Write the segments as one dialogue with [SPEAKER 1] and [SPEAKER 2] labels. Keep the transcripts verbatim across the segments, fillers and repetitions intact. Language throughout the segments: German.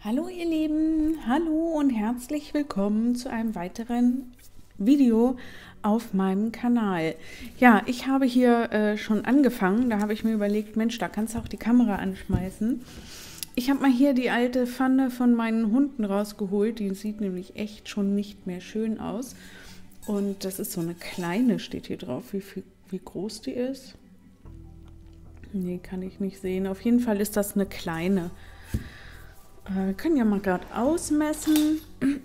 [SPEAKER 1] Hallo ihr Lieben, hallo und herzlich willkommen zu einem weiteren Video auf meinem Kanal. Ja, ich habe hier äh, schon angefangen, da habe ich mir überlegt, Mensch, da kannst du auch die Kamera anschmeißen. Ich habe mal hier die alte Pfanne von meinen Hunden rausgeholt, die sieht nämlich echt schon nicht mehr schön aus. Und das ist so eine kleine, steht hier drauf, wie, viel, wie groß die ist. Nee, kann ich nicht sehen. Auf jeden Fall ist das eine kleine. Wir können ja mal gerade ausmessen.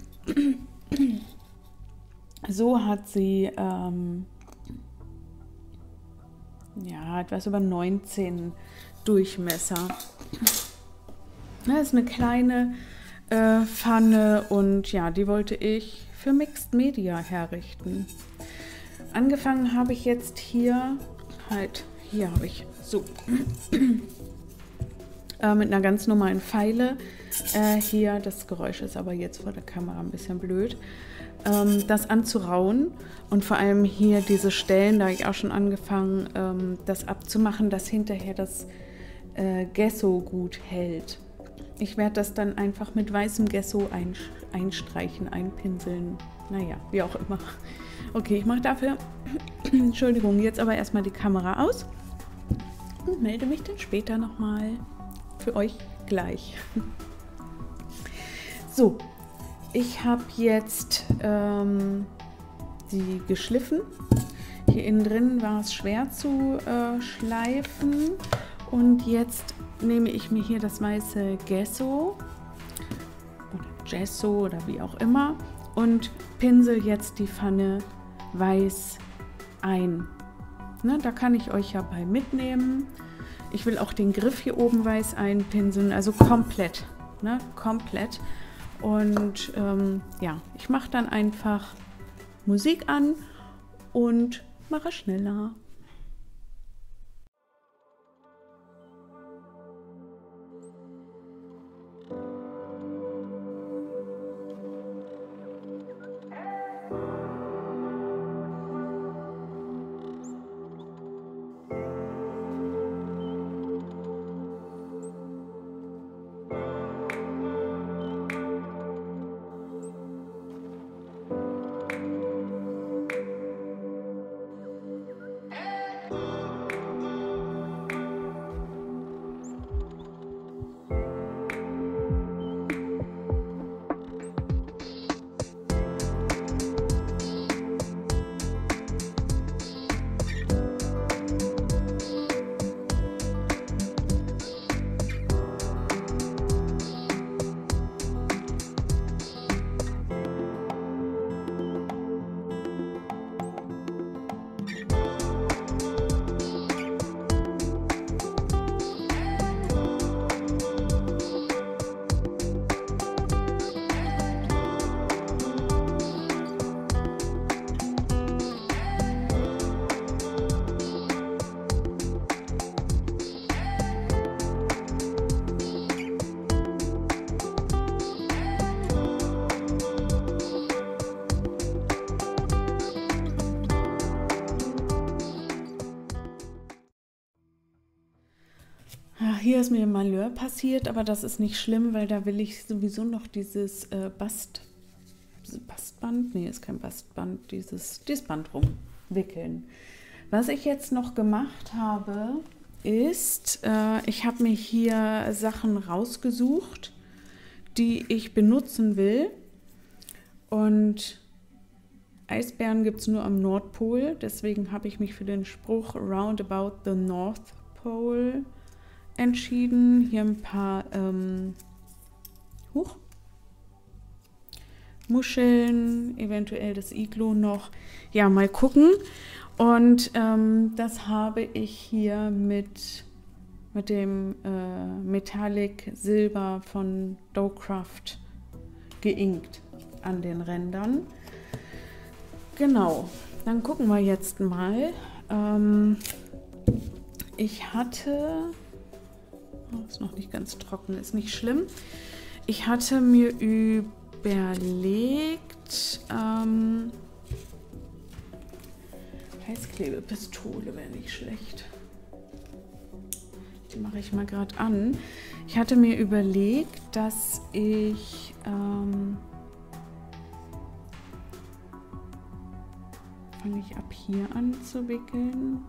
[SPEAKER 1] So hat sie ähm, ja, etwas über neunzehn Durchmesser. Das ist eine kleine äh, Pfanne und ja, die wollte ich für Mixed Media herrichten. Angefangen habe ich jetzt hier, halt, hier habe ich so äh, mit einer ganz normalen Feile. Äh, hier, das Geräusch ist aber jetzt vor der Kamera ein bisschen blöd, ähm, das anzurauen und vor allem hier diese Stellen, da habe ich auch schon angefangen, ähm, das abzumachen, dass hinterher das äh, Gesso gut hält. Ich werde das dann einfach mit weißem Gesso einstreichen, einpinseln, naja, wie auch immer. Okay, ich mache dafür, Entschuldigung, jetzt aber erstmal die Kamera aus und melde mich dann später nochmal für euch gleich. So, ich habe jetzt ähm, sie geschliffen. Hier innen drin war es schwer zu äh, schleifen und jetzt nehme ich mir hier das weiße Gesso oder Gesso oder wie auch immer und pinsel jetzt die Pfanne weiß ein. Ne, da kann ich euch ja bei mitnehmen. Ich will auch den Griff hier oben weiß einpinseln, also komplett, ne, komplett. Und ähm, ja, ich mache dann einfach Musik an und mache schneller. Hier ist mir ein Malheur passiert, aber das ist nicht schlimm, weil da will ich sowieso noch dieses äh, Bast, Bastband, nee, ist kein Bastband, dieses, dieses Band rumwickeln. Was ich jetzt noch gemacht habe, ist, äh, ich habe mir hier Sachen rausgesucht, die ich benutzen will. Und Eisbären gibt es nur am Nordpol, deswegen habe ich mich für den Spruch Roundabout the North Pole entschieden. Hier ein paar ähm, Huch, Muscheln, eventuell das Iglo noch. Ja, mal gucken. Und ähm, das habe ich hier mit, mit dem äh, Metallic Silber von Doughcraft geinkt an den Rändern. Genau, dann gucken wir jetzt mal. Ähm, ich hatte... Ist noch nicht ganz trocken, ist nicht schlimm. Ich hatte mir überlegt, ähm, Heißklebepistole wäre nicht schlecht. Die mache ich mal gerade an. Ich hatte mir überlegt, dass ich ähm, fange ich ab hier an zu wickeln.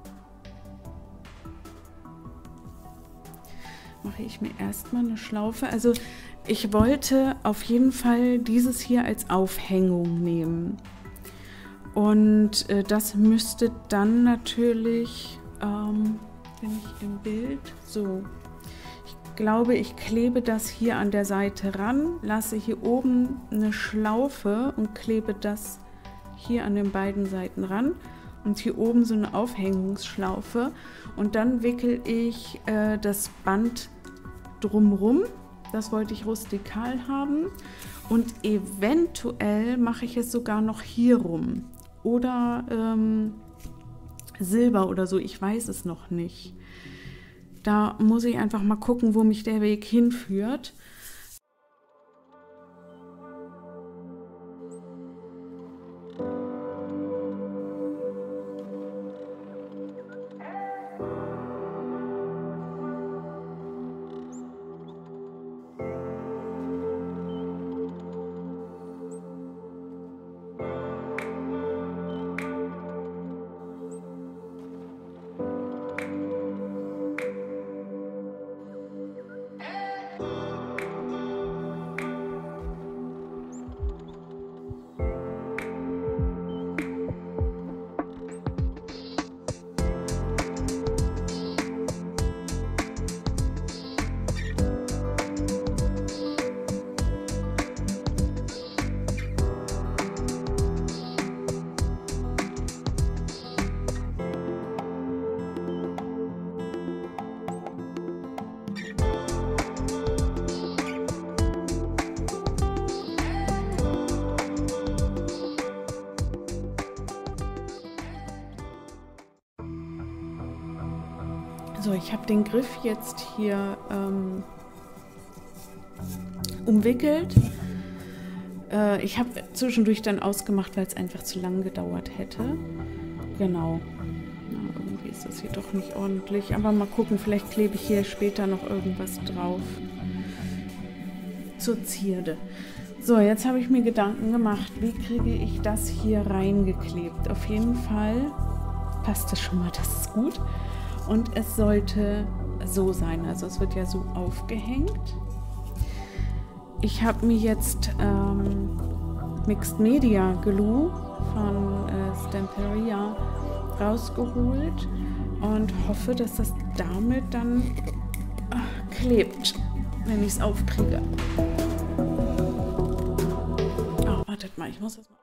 [SPEAKER 1] Mache ich mir erstmal eine Schlaufe. Also ich wollte auf jeden Fall dieses hier als Aufhängung nehmen. Und äh, das müsste dann natürlich, ähm, bin ich im Bild, so. Ich glaube, ich klebe das hier an der Seite ran, lasse hier oben eine Schlaufe und klebe das hier an den beiden Seiten ran. Und hier oben so eine Aufhängungsschlaufe und dann wickel ich äh, das Band drumrum. Das wollte ich rustikal haben und eventuell mache ich es sogar noch hier rum oder ähm, Silber oder so, ich weiß es noch nicht. Da muss ich einfach mal gucken, wo mich der Weg hinführt. So, ich habe den Griff jetzt hier ähm, umwickelt. Äh, ich habe zwischendurch dann ausgemacht, weil es einfach zu lang gedauert hätte. Genau. Na, irgendwie ist das hier doch nicht ordentlich. Aber mal gucken, vielleicht klebe ich hier später noch irgendwas drauf. Zur Zierde. So, jetzt habe ich mir Gedanken gemacht, wie kriege ich das hier reingeklebt. Auf jeden Fall passt das schon mal, das ist gut. Und es sollte so sein, also es wird ja so aufgehängt. Ich habe mir jetzt ähm, Mixed Media Glue von äh, Stamperia rausgeholt und hoffe, dass das damit dann äh, klebt, wenn ich es aufkriege. Oh, wartet mal, ich muss das mal.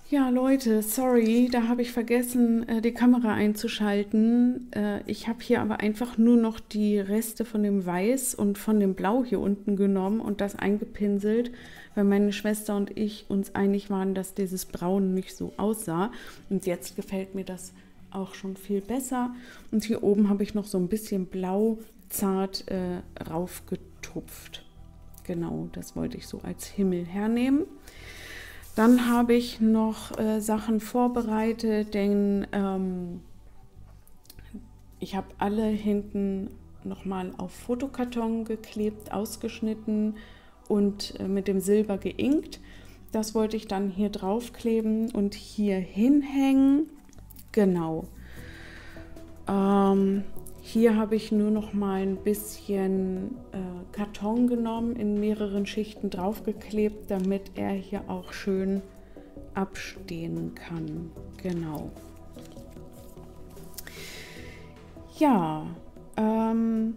[SPEAKER 1] Ja, Leute, sorry, da habe ich vergessen, äh, die Kamera einzuschalten. Äh, ich habe hier aber einfach nur noch die Reste von dem Weiß und von dem Blau hier unten genommen und das eingepinselt, weil meine Schwester und ich uns einig waren, dass dieses Braun nicht so aussah. Und jetzt gefällt mir das auch schon viel besser. Und hier oben habe ich noch so ein bisschen Blau zart äh, raufgetupft. Genau, das wollte ich so als Himmel hernehmen. Dann habe ich noch äh, Sachen vorbereitet, denn ähm, ich habe alle hinten nochmal auf Fotokarton geklebt, ausgeschnitten und äh, mit dem Silber geinkt. Das wollte ich dann hier drauf kleben und hier hinhängen. Genau. Ähm, Hier habe ich nur noch mal ein bisschen äh, Karton genommen, in mehreren Schichten draufgeklebt, damit er hier auch schön abstehen kann. Genau. Ja, ähm,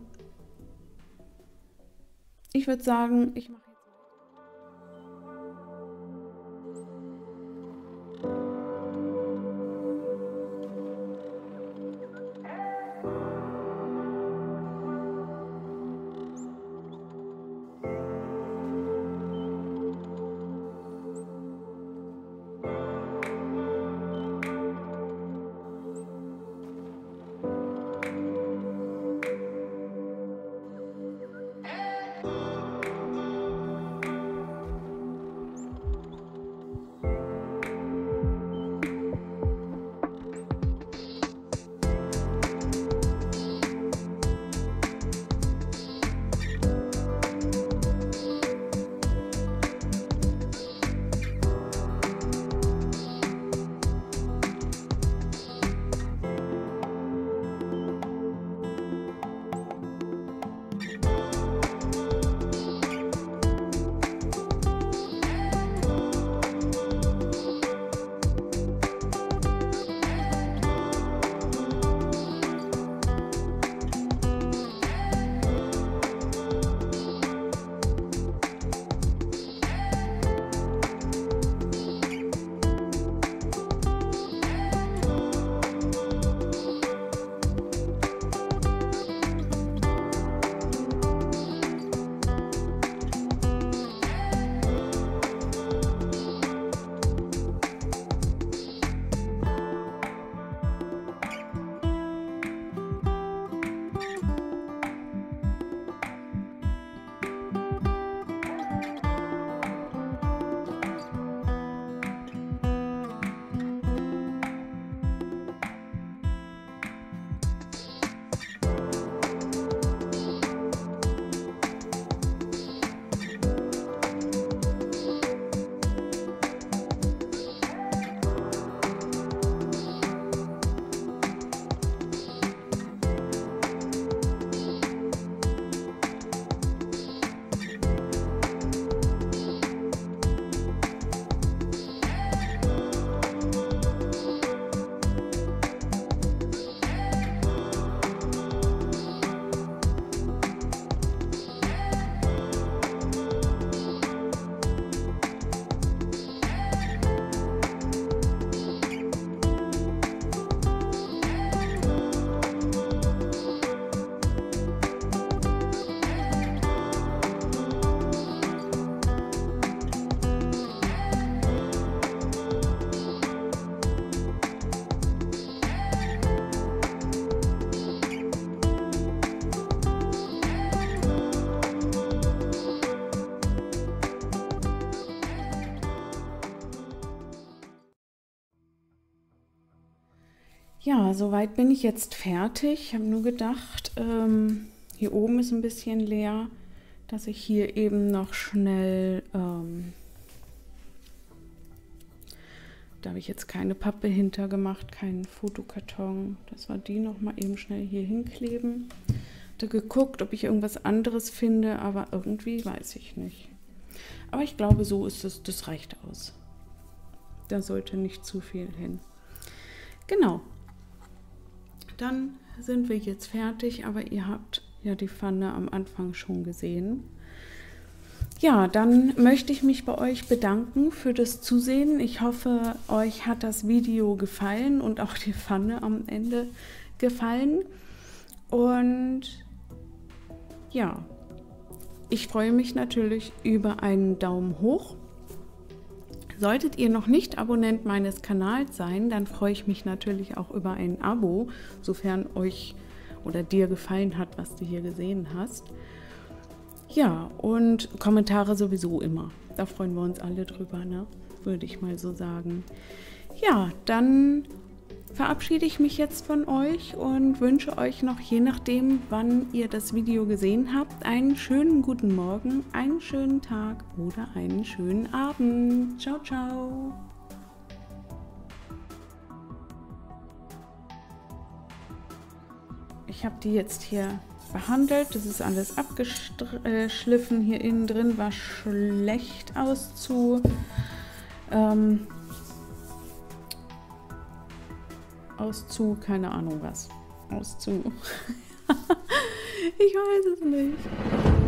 [SPEAKER 1] ich würde sagen, ich mache Ja, soweit bin ich jetzt fertig. Ich habe nur gedacht, ähm, hier oben ist ein bisschen leer, dass ich hier eben noch schnell, ähm, da habe ich jetzt keine Pappe hinter gemacht, keinen Fotokarton, dass wir die noch mal eben schnell hier hinkleben. Hatte geguckt, ob ich irgendwas anderes finde, aber irgendwie weiß ich nicht. Aber ich glaube, so ist es, das reicht aus. Da sollte nicht zu viel hin. Genau. Dann sind wir jetzt fertig, aber ihr habt ja die Pfanne am Anfang schon gesehen. Ja, dann möchte ich mich bei euch bedanken für das Zusehen. Ich hoffe, euch hat das Video gefallen und auch die Pfanne am Ende gefallen. Und ja, ich freue mich natürlich über einen Daumen hoch. Solltet ihr noch nicht Abonnent meines Kanals sein, dann freue ich mich natürlich auch über ein Abo, sofern euch oder dir gefallen hat, was du hier gesehen hast. Ja, und Kommentare sowieso immer. Da freuen wir uns alle drüber, ne? Würde ich mal so sagen. Ja, dann verabschiede ich mich jetzt von euch und wünsche euch noch, je nachdem, wann ihr das Video gesehen habt, einen schönen guten Morgen, einen schönen Tag oder einen schönen Abend. Ciao, ciao! Ich habe die jetzt hier behandelt. Das ist alles abgeschliffen. Hier innen drin war schlecht auszu... Ähm, auszu... keine Ahnung was. Auszu... ich weiß es nicht.